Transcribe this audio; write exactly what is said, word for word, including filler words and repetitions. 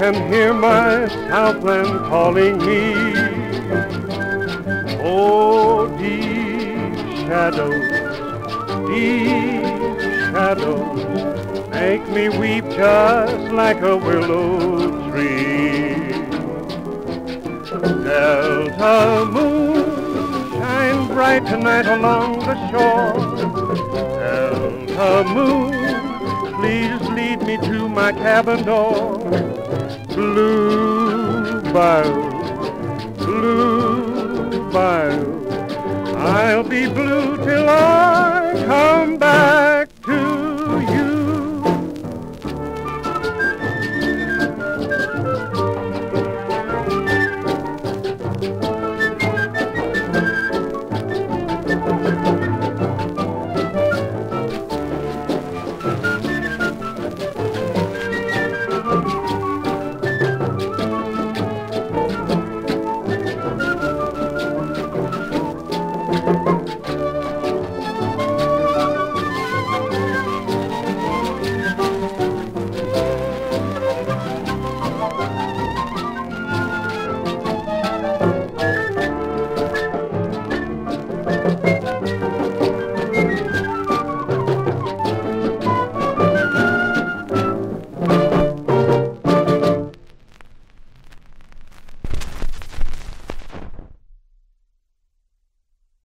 can hear my southland calling me. Oh, deep shadows, deep shadows, make me weep just like a willow tree. Delta moon, shine bright tonight along the shore. Delta moon, please lead me to my cabin door. Blue bayou, blue bayou, I'll be blue till I